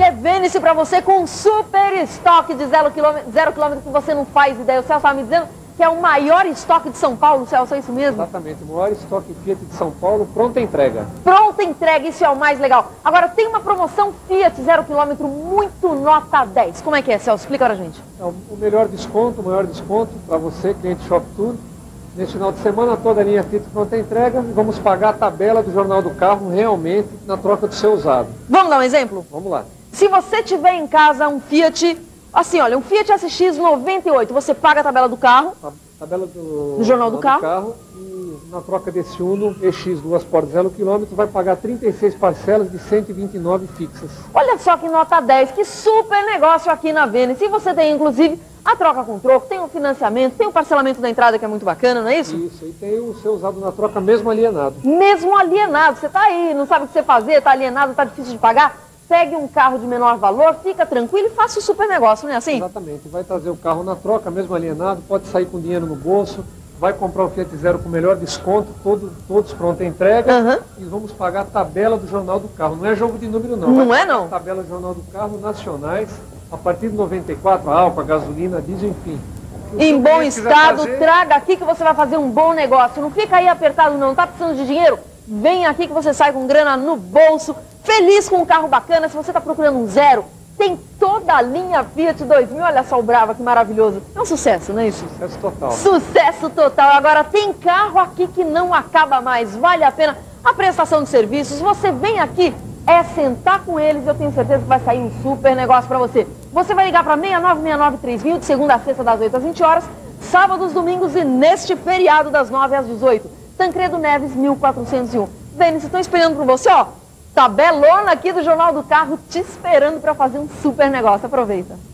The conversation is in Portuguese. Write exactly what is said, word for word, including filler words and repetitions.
que é Vênice para você com um super estoque de zero quilômetro, zero quilômetro que você não faz ideia. O Celso estava me dizendo que é o maior estoque de São Paulo, Celso, é isso mesmo? Exatamente, o maior estoque Fiat de São Paulo, pronta entrega. Pronta entrega, isso é o mais legal. Agora, tem uma promoção Fiat zero quilômetro muito nota dez. Como é que é, Celso? Explica pra gente. É o melhor desconto, o maior desconto para você, cliente Shop Tour. Neste final de semana, toda a linha Fiat pronta entrega. Vamos pagar a tabela do Jornal do Carro realmente na troca do seu usado. Vamos dar um exemplo? Vamos lá. Se você tiver em casa um Fiat, assim, olha, um Fiat S X noventa e oito, você paga a tabela do carro. A tabela do, do Jornal do, do Carro. carro. E na troca desse Uno E X duas portas zero quilômetro, vai pagar trinta e seis parcelas de cento e vinte e nove fixas. Olha só que nota dez, que super negócio aqui na Vênice. E você tem, inclusive, a troca com troco, tem o financiamento, tem o parcelamento da entrada, que é muito bacana, não é isso? Isso, e tem o seu usado na troca mesmo alienado. Mesmo alienado, você tá aí, não sabe o que você fazer, tá alienado, tá difícil de pagar? Pegue um carro de menor valor, fica tranquilo e faça o super negócio, não é assim? Exatamente, vai trazer o carro na troca, mesmo alienado, pode sair com dinheiro no bolso, vai comprar o Fiat Zero com melhor desconto, todo, todos pronta entrega, uhum. E vamos pagar a tabela do Jornal do Carro. Não é jogo de número não. Não vai é não? A tabela do Jornal do Carro nacionais, a partir de noventa e quatro, a álcool, a gasolina, diesel, enfim. Em bom estado, fazer... traga aqui que você vai fazer um bom negócio. Não fica aí apertado não, tá precisando de dinheiro? Vem aqui que você sai com grana no bolso, feliz com um carro bacana. Se você está procurando um zero, tem toda a linha Fiat dois mil. Olha só o Brava, que maravilhoso. É um sucesso, não é isso? Sucesso total. Sucesso total. Agora tem carro aqui que não acaba mais. Vale a pena a prestação de serviços. Você vem aqui, é sentar com eles. Eu tenho certeza que vai sair um super negócio para você. Você vai ligar para seis nove seis nove três mil de segunda a sexta das oito às vinte horas, sábados, domingos e neste feriado das nove às dezoito. Tancredo Neves, mil quatrocentos e um. Vênice, estou esperando por você, ó. Tabelona aqui do Jornal do Carro, te esperando para fazer um super negócio. Aproveita.